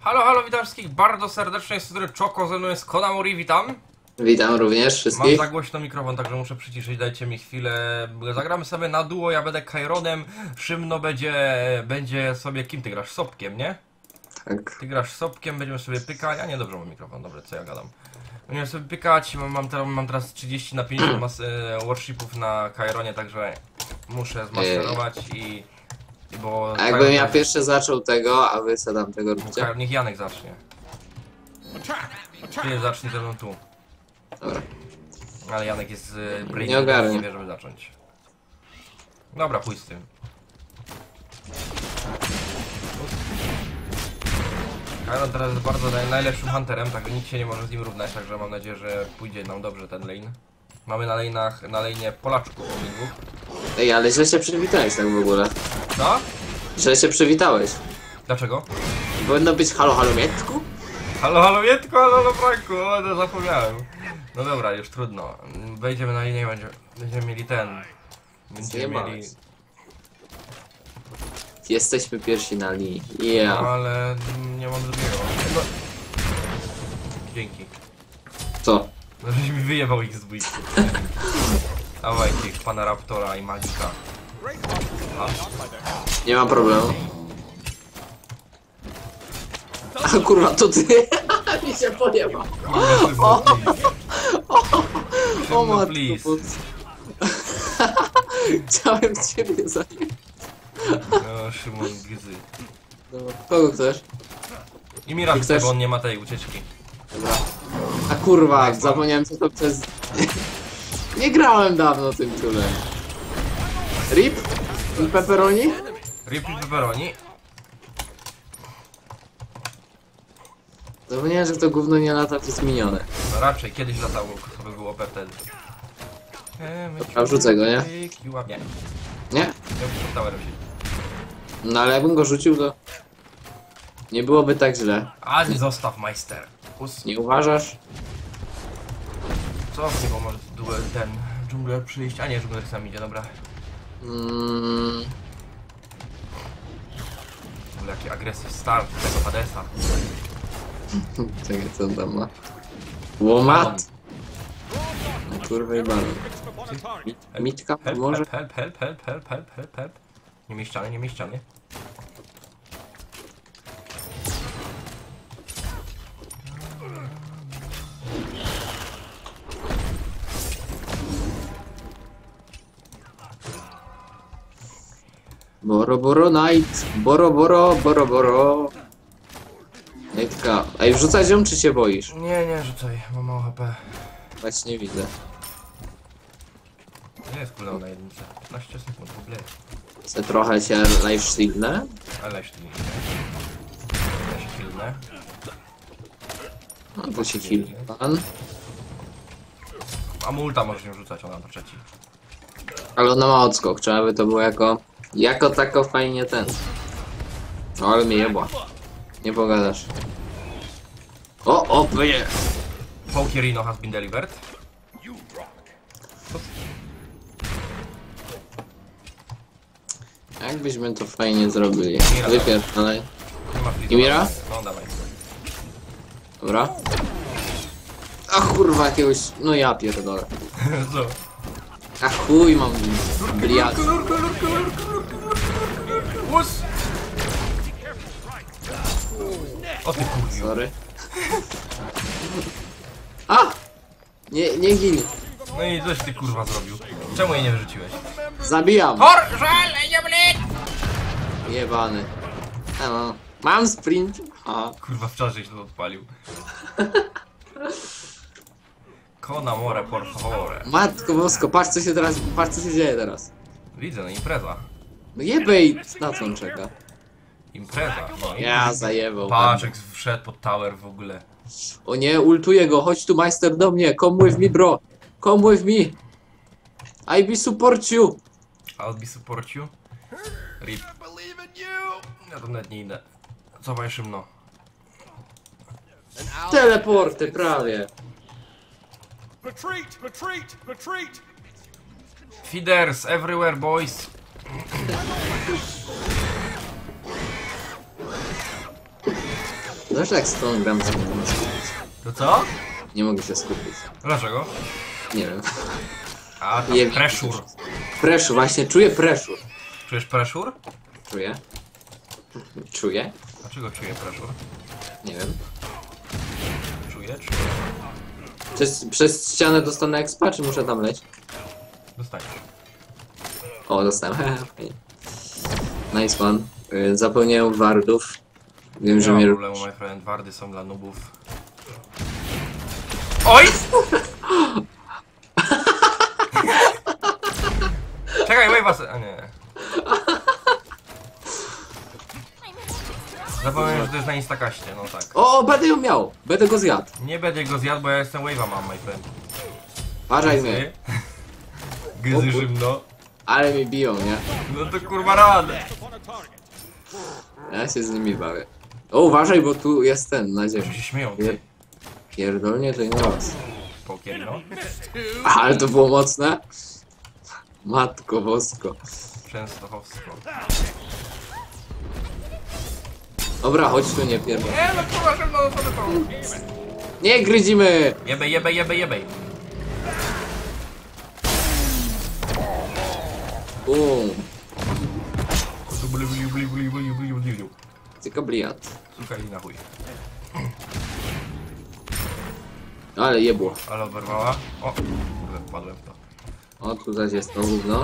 Halo, halo, witam wszystkich bardzo serdecznie, z której Czoko, ze mną jest Konamori, witam. Witam również Mam wszystkich. za głośno mikrofon, także muszę przyciszyć, dajcie mi chwilę. Zagramy sobie na duo, ja będę Kaironem, Szymno będzie sobie, kim ty grasz? Sopkiem, nie? Tak. Ty grasz Sopkiem, będziemy sobie pykać, a nie, dobrze mam mikrofon, dobrze, co ja gadam. Będziemy sobie pykać, mam teraz 30 na 50 worshipów na Kaironie, także muszę zmasterować bo A jakbym ja pierwszy zaczął tego, a wy co tam tego robicie? Niech Janek zacznie. Ty zacznij ze mną tu. Dobra. Ale Janek jest Nie ogarnie. nie wie, żeby zacząć. Dobra, pójdź z tym. Kairon teraz jest bardzo najlepszym hunterem, tak nikt się nie może z nim równać, także mam nadzieję, że pójdzie nam dobrze ten lane. Mamy na lane'ie Polaczków obydwóch. Ej, ale źle się przywitałeś tak w ogóle. Co? Źle się przywitałeś. Dlaczego? Powinno być halo halo Mietku? Halo, halo Wietku, halo, halo Franku, o, to zapomniałem. No dobra, już trudno. Wejdziemy na linię i będziemy mieli ten. Będziemy mieli... Jesteśmy pierwsi na linii. No, Yeah. ale nie mam drugiego. No. Dzięki. Co? No, żeś mi wyjebał ich z bójki. Dawaj tych pana Raptora i Magika. A? Nie mam problemu. A kurwa, to ty! Mi się pojebał. O O please. matko. Chciałem ciebie zająć. No, Szymon Gzy. Dobra. Kogo chcesz? I mi raz, chcesz? bo on nie ma tej ucieczki. Dobra. A kurwa, zapomniałem co to przez... Nie grałem dawno tym ciulem. Rip? I pepperoni? Rip i pepperoni. Zapomniałem, że to gówno nie lata przez minione. No raczej, kiedyś latało, to by było wtedy. A wrzucę go, nie? Nie, Nie? ja bym pod towerem się. No ale jakbym go rzucił, to... Nie byłoby tak źle. A nie zostaw, majster. Nie uważasz? Cofnij, bo może ten dżungler przyjść. A nie, dżungler sam idzie, dobra. Jaki agresyw start tego Hadesa. Czekaj, co on tam ma? Łomat! No kurwa i balon. Mitka, może? Help. Nie mieściany, nie mieściany. Boro night! Boro. Mitka. Ej, wrzucać ją, czy się boisz? Nie, rzucaj, mam mało HP. Właśnie nie widzę. Nie jest cooldown na jedynce. 15 sekund w ogóle. Chcę trochę się live streamnę. Ale się tu nie idzie. Ja się chwilnę. No to się chwilę pan. A multa możesz nie rzucać, ona na trzeci. Ale ona ma odskok, trzeba by to było jako tako fajnie ten. No ale mnie jebła. Nie pogadasz. O, wyje! Pokierino has been delivered. Jakbyśmy to fajnie zrobili. Mira. Wypierdalaj. Nie ma I Mira? No dawaj. Dobra. A kurwa jakiegoś... No ja pierdolę. Co? A chuj mam bliad. Łus! O ty kurwiu. Sorry. A! Nie gin. No i coś ty kurwa zrobił. Czemu jej nie wyrzuciłeś? Zabijam. Żal, nie blin! Jebany. No. Mam sprint. A. Kurwa w czarze się to odpalił. Konamore, por favore. Matko bosko, patrz co się dzieje teraz. Widzę, no impreza. No jebej, na co on czeka? Impreza, no i... Ja zajebał. Patrz jak wszedł pod tower w ogóle. O nie, ultuję go, chodź tu majster do mnie, come with me bro. Come with me. I be support you. I'll be support you. Rip. Ja to nawet nie idę. Cofaj Szymno. Teleporty, prawie. Retreat! Feeders everywhere, boys. Zresztą jak z tą gram sobie nie mogę skupić. To co? Nie mogę się skupić. Dlaczego? Nie wiem. A, tam Nie- pressure. Pressure, właśnie czuję pressure. Czujesz pressure? Czuję. Czuję? Dlaczego czuję pressure? Nie wiem. Czuję? Przez ścianę dostanę expa, czy muszę tam leć? Dostaniesz. O, dostałem. Fajnie. Nice one. Zapełniają wardów. Wiem, Nie że ma mnie... problemu, my friend. Wardy są dla nubów. Oj! Czekaj, wave'a. A nie. Zapomniałem, że to jest na instakaście, no tak. O, będę ją miał! Będę go zjadł. Nie będę go zjadł, bo ja jestem wave'a mam, my friend. Uważaj mnie. Gzy szybno. Ale mi biją, nie? No to kurwa radę. Ja się z nimi bawię. O, uważaj, bo tu jest ten, na Że ziemi. się śmieją, ty. Pierdolnie, to i na was. Pokier, no. Ale to było mocne. Matko bosko. Częstochowsko. Dobra, chodź tu, nie pierdol. Nie, no kurwa szybno, no co to? Nie gryzimy! Jebej, jebej, jebej, jebej. Bum. Bli, bli, bli, bli, bli, bli, bli, bli. Tylko bliat. Słuchaj na chuj. Ale jebło. Ale oberwała. O, kurde, wpadłem w to. O, tu zaś jest to gówno.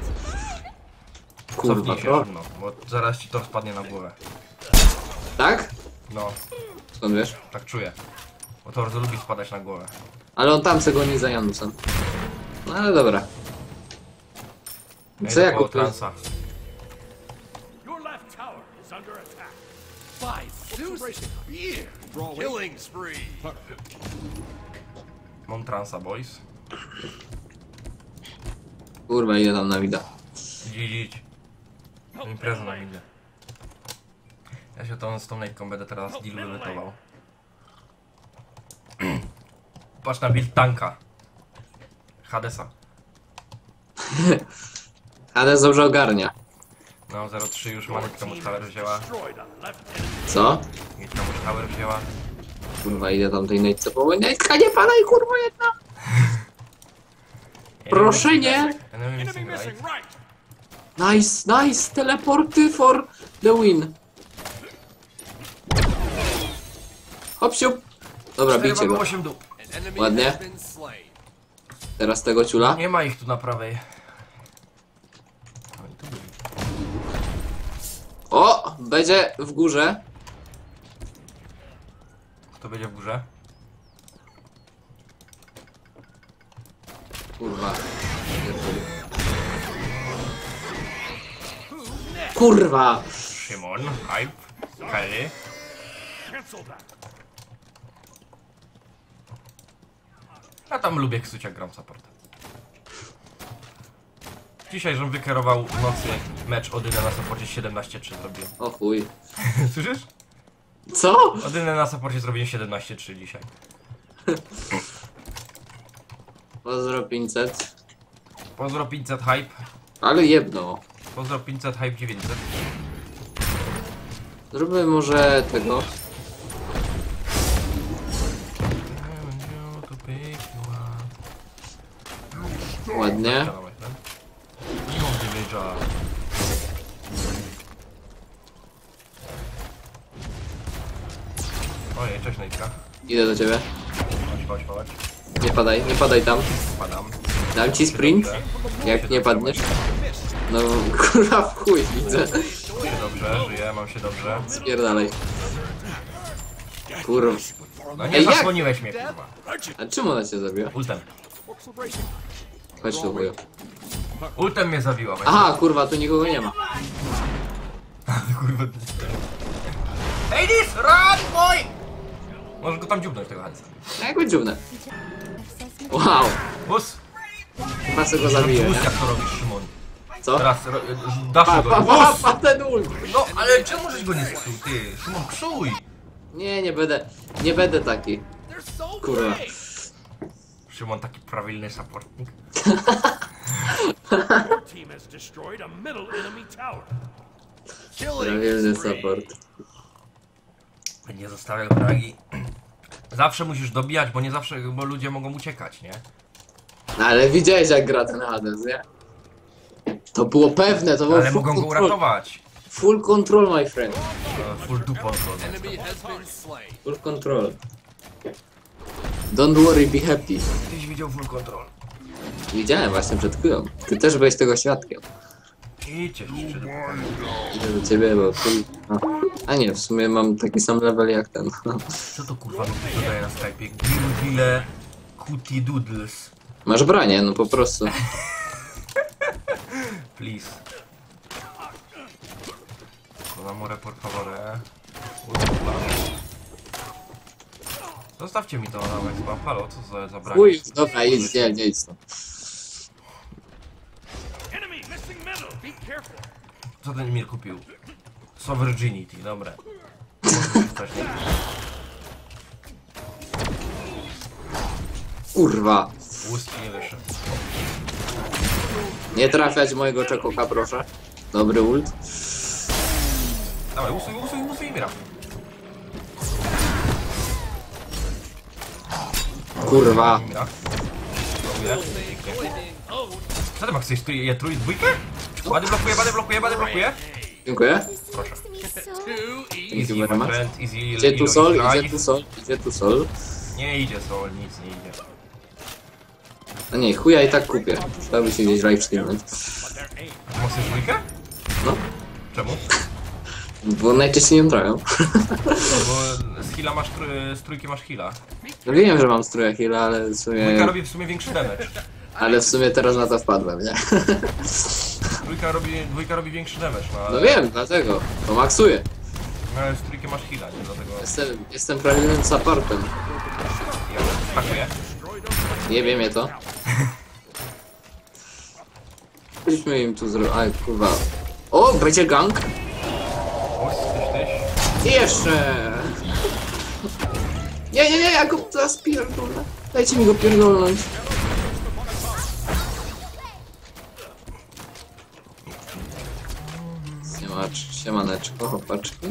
Kurwa, Cofnij się, to? no, bo zaraz ci to spadnie na głowę. Tak? No, Skąd wiesz? tak czuję. Bo to bardzo lubi spadać na głowę. Ale on tam se goni za Janusem. No ale dobra. Co ja kupię? Transa. Your left tower is under attack. 5 killing spree. Mam transa, boys. Kurwa, idę tam na wida. Idź. Impreza na widzie. Ja się z tą lekką będę teraz deal wywytował. Patrz na build tanka. Hadesa. Ale dobrze ogarnia. No 0,3 już ma, nitka mu tower wzięła. Destroyed a left enemy. Co? Nitka mu tower wzięła. Kurwa, idę tam tej nejce po... Nejka, nie padaj, kurwa, jedna! Proszę nie! Enemy Enemy missing missing right. right. Nice, nice! Teleporty for the win! Hop, siup! Dobra, bijcie go. 8 dup. Ładnie. Teraz tego ciula. Nie ma ich tu na prawej. Oni tu byli. O! Będzie w górze. Kto będzie w górze? Kurwa. Kurwa! Szymon, Hype, Kelly. Cancel that. Ja tam lubię ksuć jak gram support. Dzisiaj, żebym wykierował w nocy mecz Odynę na supporcie 17-3 zrobiłem. O chuj. Słyszysz? Co? Odynę na supporcie zrobiłem 17-3 dzisiaj. Pozdro 500. Pozdro 500 Hype. Ale jedno. Pozdro 500 Hype 900. Zróbmy może tego. Ładnie. Nie mam damage'a. Ojej, cześć Nejka. Idę do ciebie. Chodź. Nie padaj tam. Padam. Dam ci sprint. Jak nie padniesz. No kurwa w chuj widzę. Mam się dobrze, żyję, mam się dobrze. Spierdalaj. Kurwa. No nie Ej, jak? zasłoniłeś mnie, kurwa. A czym ona cię zabiła? Ultem. Chodź tu chuju. Ultem mnie zabiła. Aha, kurwa, tu nikogo nie ma. Kurwa. Ej, this, run, boy! Możesz go tam dziubnąć, tego Hansa. A jak dziwne. Wow. Bus! Chyba sobie go zabiję, Bus, nie? jak to robisz, Szymon. Co? Teraz, dasz Pa, go. pa, pa, Bus! pa, ten ult. No, ale czemu żeś go nie sksuł, ty? Szymon, ksuj! Nie będę taki. Kurwa. Szymon, taki prawilny supportnik. Your team has destroyed a middle enemy tower. Prawilny support. Nie zostawiaj fragi. Zawsze musisz dobijać, bo nie zawsze, bo ludzie mogą uciekać, nie? No ale widziałeś jak gra ten Hades, nie? To było pewne, to było Ale full mogą go control. uratować. Full control, my friend. Full dupon. Full control. Don't worry, be happy. Tyś widział full control. Widziałem właśnie przed chwilą. Ty też byłeś tego świadkiem. Idźcie, czy Idę do ciebie, bo ty... No. A nie, w sumie mam taki sam level jak ten. co to kurwa mi tu dodaje na Skype'ie? Gilvile Cutie Doodles. Masz branie, no po prostu. Please. Con amore por favore. Zostawcie mi to na Wexpa. Halo, co za branie? Chuj, dobra, idź, nie idź stąd. Enemy missing middle. Be careful. Co ten Mir kupił? Sovereignty, dobra. Może być też nie. Kurwa. Łuski nie wyszedł. Nie trafiać mojego czekoka, proszę. Dobry ult. Dawaj, usuj Mira. Kurwa. Mira. Mira. Co ty ma chcesz? Dwójkę? Bady blokuje. Dziękuję. Proszę. Thank you very much. friend, easy, Idzie tu ilo sol, ich idzie life. tu sol, idzie tu sol. Nie idzie sol, nic nie idzie. A nie, chuja i tak kupię. Trzeba by się gdzieś live streamować. A masz dwójkę? No, Czemu? bo najczęściej nie trają. Bo z heala masz, z trójki masz heala. No wiem, że mam strój heal, ale w Dwójka sumie... robi w sumie większy damage. Ale w sumie teraz na to wpadłem, nie? Dwójka robi większy damage, no ale... No wiem, dlatego. To maksuję. No ale z trójki masz heala, nie? Dlatego... Jestem prawilnym supportem. Ja stakuję. Nie wiem je to. Byśmy im tu zrobić. Aj, kurwa. O, będzie gang. Tyś. I jeszcze. Nie, ja go teraz pierdolę. Dajcie mi go pierdolnąć. Siemaneczko, chłopaczki.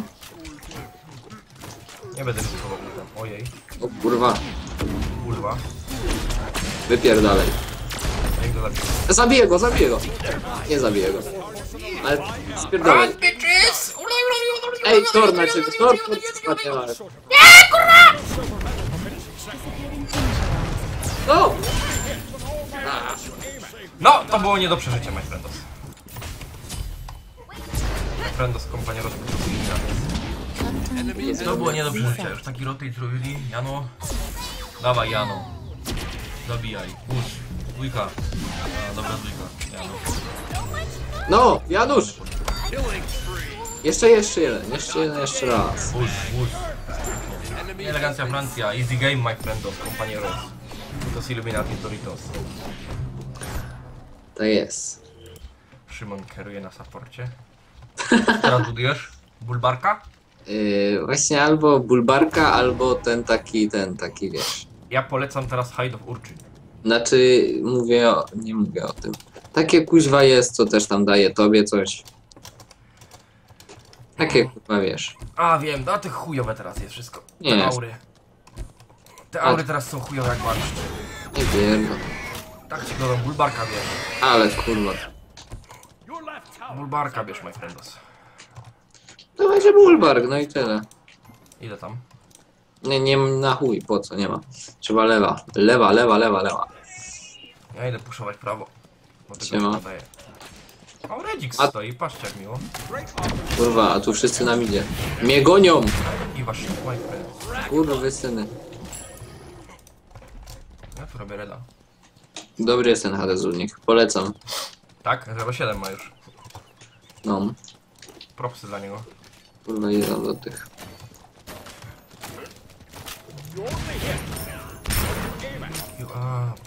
Nie będę ryzykował ultem. Ojej. O kurwa, Kurwa. wypierdalej. Jak go zabiję? Zabiję go. Nie zabiję go. Ale spierdalaj. Ej, Thor na ciebie, Thor spadnie na ale. Nie, kurwa! No! No, to było nie do przeżycia, my friendos. My friendos, kompanieros, to było nie do przeżycia. Już taki rotate zrobili. Jano. Dawaj, Jano. Zabijaj. Push. Dwójka. A, dobra, dwójka. Jano. No, Janusz! Jeszcze jeden, jeszcze raz. Push. Elegancja Francja. Easy game, my friendos, kompanieros. Dos Illuminati Doritos. To jest. Szymon kieruje na saporcie. Teraz budujesz? Bulbarka? Właśnie albo bulbarka, albo ten taki wiesz. Ja polecam teraz Hide of Urchin. Znaczy, nie mówię o tym. Takie kuźwa jest, co też tam daje tobie coś. Takie kurwa wiesz. A wiem, no tych chujowe teraz jest wszystko. Nie Te jest. aury. Te aury teraz są chujowe jak barszcz. Nie wiem. Tak ci go bulbarka bierz. Ale kurwa. Your left tower. Bulbarka bierz, my friendos. To będzie bulbark, no i tyle. Ile tam? Nie na chuj, po co, nie ma. Trzeba lewa. Ja idę puszować prawo. Bo tego Siema. nie daje. O, Redzik A- stoi, patrzcie jak miło. Kurwa, a tu wszyscy nam idzie. Mnie gonią! I wasz my friend. Kurwy syny. Ja tu robię reda. Dobry jest ten Hades u nich, polecam. Tak, 0,7 ma już. No, Propsy dla niego. kurwa idę do tych. You up.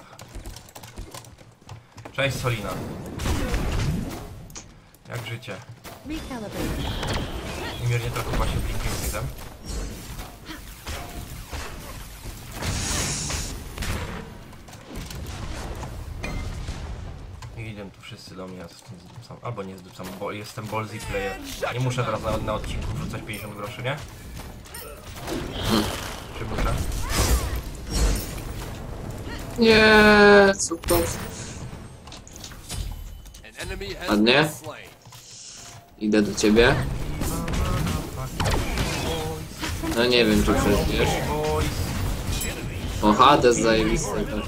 Cześć Solina. Jak życie? Mir nie trafił właśnie blinkiem widzem. I idę tu wszyscy do mnie, ja zdupcam. Albo nie zdupcam, bo jestem ballsy player. Nie muszę teraz na odcinku wrzucać 50 groszy, nie? Nie, super. An enemy has Ładnie. been slain. Idę do ciebie. No nie wiem, czy przeżyjesz. O, Hades zajebisty. Tak.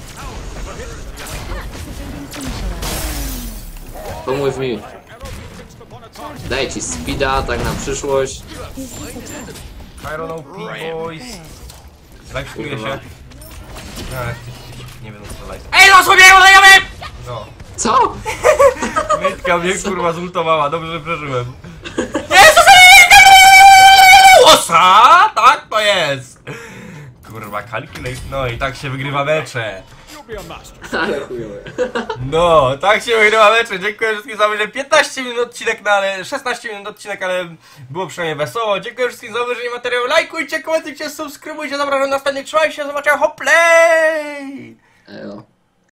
Pomóż mi. Daj ci speeda, tak na przyszłość. Iron OP boys. Life'uje się. Nie wiem co life. Ej, no sobie udajemy! No. Co? Mytka mnie kurwa zultowała, dobrze, że przeżyłem. Jezus! Osa! Tak to jest! Kurwa, calculate, no i tak się wygrywa mecze. You'll be a master. Ale chujowe. No, tak się wygrywa mecze. Dziękuję wszystkim za obejrzenie. 15 minut odcinek, no ale 16 minut odcinek, ale było przynajmniej wesoło. Dziękuję wszystkim za obejrzenie materiału. Lajkujcie, komentujcie, subskrybujcie. Zapraszam na następny. Trzymajcie się, zobaczenia. Hoplej!